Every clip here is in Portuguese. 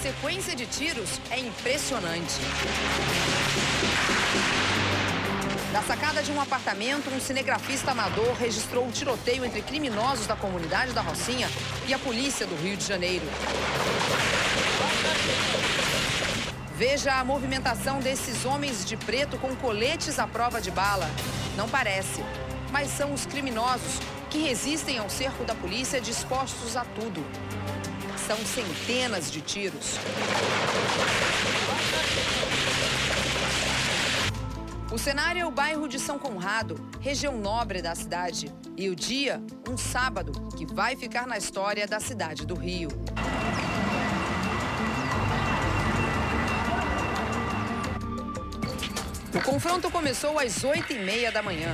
sequência de tiros é impressionante. Da sacada de um apartamento, um cinegrafista amador registrou um tiroteio entre criminosos da comunidade da Rocinha e a polícia do Rio de Janeiro. Veja a movimentação desses homens de preto com coletes à prova de bala. Não parece, mas são os criminosos que resistem ao cerco da polícia dispostos a tudo. São centenas de tiros. O cenário é o bairro de São Conrado, região nobre da cidade. E o dia, um sábado, que vai ficar na história da cidade do Rio. O confronto começou às 8h30 da manhã.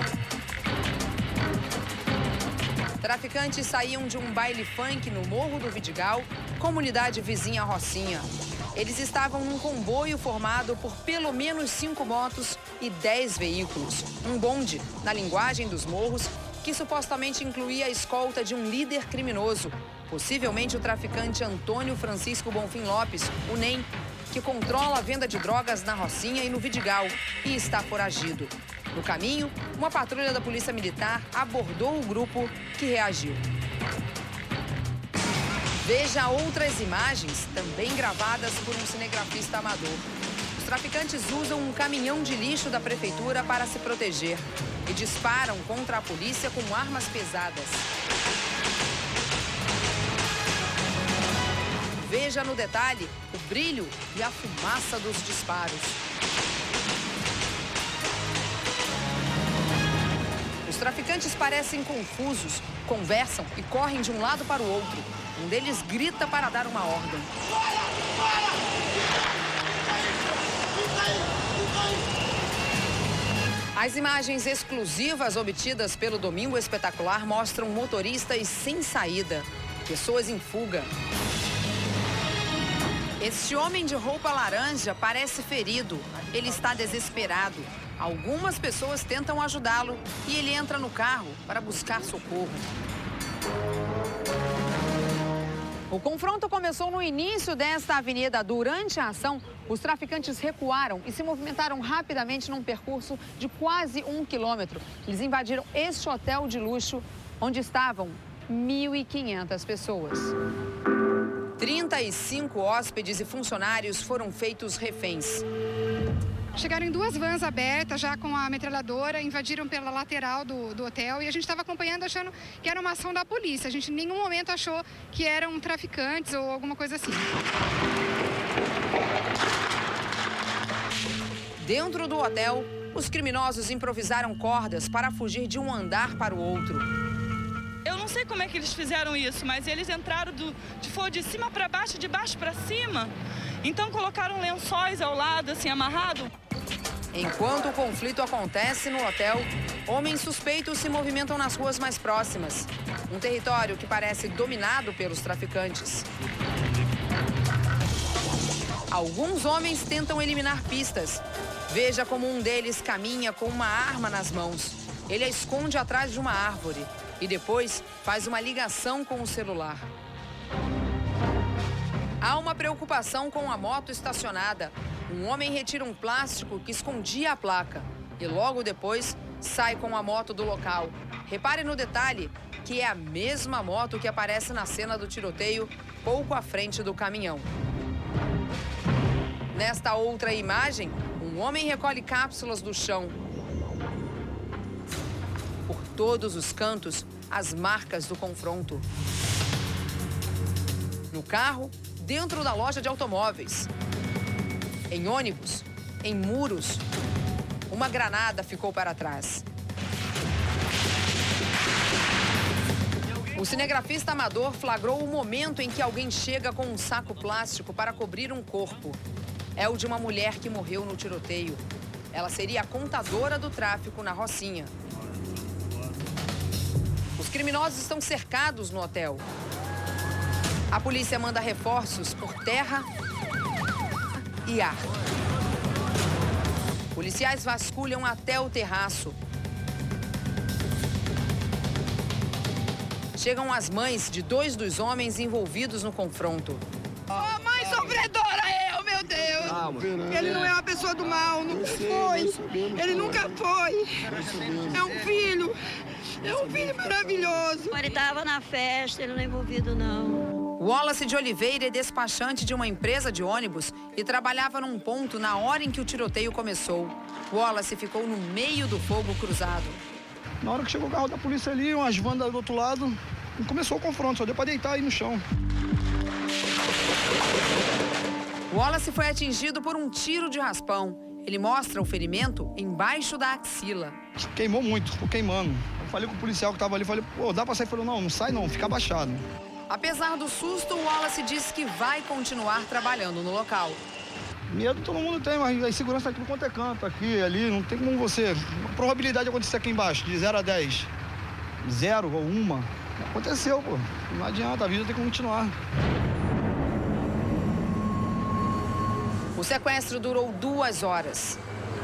Traficantes saíam de um baile funk no Morro do Vidigal, comunidade vizinha à Rocinha. Eles estavam num comboio formado por pelo menos 5 motos e 10 veículos. Um bonde, na linguagem dos morros, que supostamente incluía a escolta de um líder criminoso, possivelmente o traficante Antônio Francisco Bonfim Lopes, o NEM, que controla a venda de drogas na Rocinha e no Vidigal e está foragido. No caminho, uma patrulha da Polícia Militar abordou o grupo que reagiu. Veja outras imagens, também gravadas por um cinegrafista amador. Os traficantes usam um caminhão de lixo da prefeitura para se proteger e disparam contra a polícia com armas pesadas. Veja no detalhe o brilho e a fumaça dos disparos. Os traficantes parecem confusos, conversam e correm de um lado para o outro. Um deles grita para dar uma ordem. As imagens exclusivas obtidas pelo Domingo Espetacular mostram motoristas sem saída, pessoas em fuga. Este homem de roupa laranja parece ferido. Ele está desesperado. Algumas pessoas tentam ajudá-lo e ele entra no carro para buscar socorro. O confronto começou no início desta avenida. Durante a ação, os traficantes recuaram e se movimentaram rapidamente num percurso de quase 1 quilômetro. Eles invadiram este hotel de luxo, onde estavam 1.500 pessoas. 35 hóspedes e funcionários foram feitos reféns. Chegaram em 2 vans abertas, já com a metralhadora, invadiram pela lateral do hotel e a gente estava acompanhando, achando que era uma ação da polícia. A gente em nenhum momento achou que eram traficantes ou alguma coisa assim. Dentro do hotel, os criminosos improvisaram cordas para fugir de um andar para o outro. Eu não sei como é que eles fizeram isso, mas eles entraram de cima para baixo, de baixo para cima. Então colocaram lençóis ao lado, assim, amarrado. Enquanto o conflito acontece no hotel, homens suspeitos se movimentam nas ruas mais próximas. Um território que parece dominado pelos traficantes. Alguns homens tentam eliminar pistas. Veja como um deles caminha com uma arma nas mãos. Ele a esconde atrás de uma árvore e depois faz uma ligação com o celular. Há uma preocupação com a moto estacionada. Um homem retira um plástico que escondia a placa e logo depois sai com a moto do local. Repare no detalhe que é a mesma moto que aparece na cena do tiroteio pouco à frente do caminhão. Nesta outra imagem, um homem recolhe cápsulas do chão. Por todos os cantos, as marcas do confronto. No carro, dentro da loja de automóveis. Em ônibus, em muros. Uma granada ficou para trás. O cinegrafista amador flagrou o momento em que alguém chega com um saco plástico para cobrir um corpo. É o de uma mulher que morreu no tiroteio. Ela seria a contadora do tráfico na Rocinha. Os criminosos estão cercados no hotel. A polícia manda reforços por terra e ar. Policiais vasculham até o terraço. Chegam as mães de 2 dos homens envolvidos no confronto. Ô, mãe, socorro! calma. Ele não é uma pessoa do mal, nunca foi. Ele nunca foi. É um filho. É um filho maravilhoso. Ele estava na festa, ele não é envolvido, não. Wallace de Oliveira é despachante de uma empresa de ônibus e trabalhava num ponto na hora em que o tiroteio começou. Wallace ficou no meio do fogo cruzado. Na hora que chegou o carro da polícia ali, umas vandas do outro lado, e começou o confronto, só deu para deitar aí no chão. Wallace foi atingido por um tiro de raspão. Ele mostra o ferimento embaixo da axila. Queimou muito, ficou queimando. Eu falei com o policial que estava ali, falei, pô, dá para sair? Ele falou, não, não sai não, fica abaixado. Apesar do susto, Wallace disse que vai continuar trabalhando no local. Medo todo mundo tem, mas a segurança aqui no quanto é canto, aqui, ali, não tem como você... A probabilidade de acontecer aqui embaixo, de 0 a 10, 0 ou 1, aconteceu, pô. Não adianta, a vida tem que continuar. O sequestro durou 2 horas.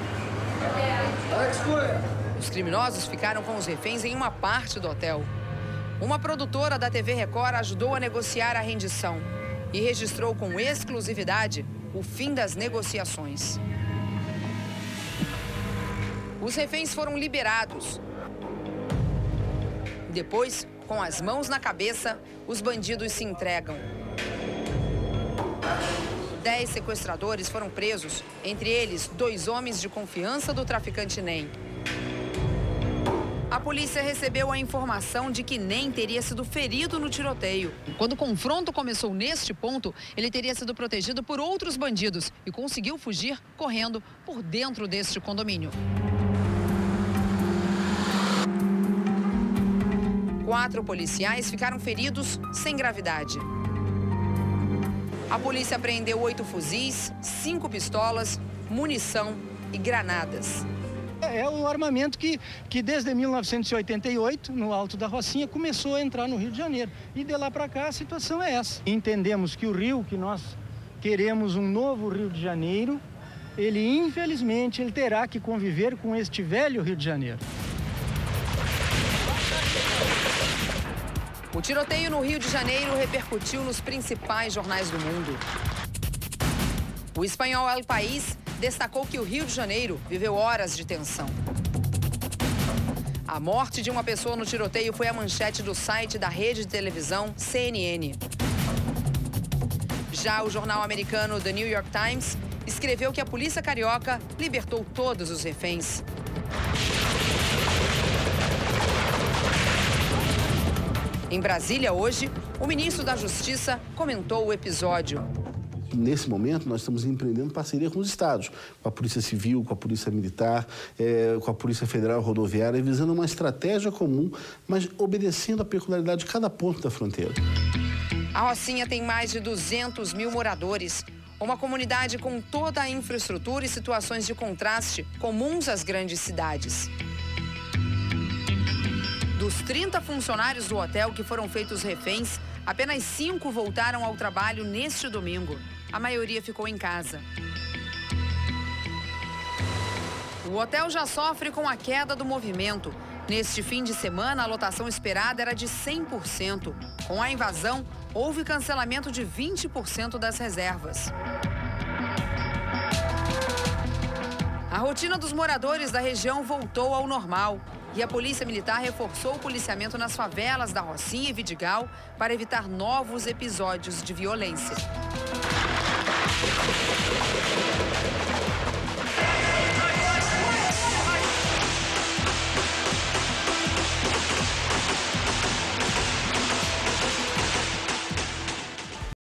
Os criminosos ficaram com os reféns em uma parte do hotel. Uma produtora da TV Record ajudou a negociar a rendição e registrou com exclusividade o fim das negociações. Os reféns foram liberados. Depois, com as mãos na cabeça, os bandidos se entregam. 10 sequestradores foram presos, entre eles 2 homens de confiança do traficante Nem. A polícia recebeu a informação de que Nem teria sido ferido no tiroteio. Quando o confronto começou neste ponto, ele teria sido protegido por outros bandidos e conseguiu fugir correndo por dentro deste condomínio. 4 policiais ficaram feridos sem gravidade. A polícia apreendeu 8 fuzis, 5 pistolas, munição e granadas. É um armamento que desde 1988, no Alto da Rocinha, começou a entrar no Rio de Janeiro. E de lá para cá a situação é essa. Entendemos que o Rio, que nós queremos um novo Rio de Janeiro, ele infelizmente terá que conviver com este velho Rio de Janeiro. O tiroteio no Rio de Janeiro repercutiu nos principais jornais do mundo. O espanhol El País destacou que o Rio de Janeiro viveu horas de tensão. A morte de uma pessoa no tiroteio foi a manchete do site da rede de televisão CNN. Já o jornal americano The New York Times escreveu que a polícia carioca libertou todos os reféns. Em Brasília, hoje, o ministro da Justiça comentou o episódio. Nesse momento, nós estamos empreendendo parceria com os estados, com a Polícia Civil, com a Polícia Militar, com a Polícia Federal Rodoviária, visando uma estratégia comum, mas obedecendo à peculiaridade de cada ponto da fronteira. A Rocinha tem mais de 200 mil moradores, uma comunidade com toda a infraestrutura e situações de contraste comuns às grandes cidades. Dos 30 funcionários do hotel que foram feitos reféns, apenas 5 voltaram ao trabalho neste domingo. A maioria ficou em casa. O hotel já sofre com a queda do movimento. Neste fim de semana, a lotação esperada era de 100%. Com a invasão, houve cancelamento de 20% das reservas. A rotina dos moradores da região voltou ao normal. E a Polícia Militar reforçou o policiamento nas favelas da Rocinha e Vidigal para evitar novos episódios de violência.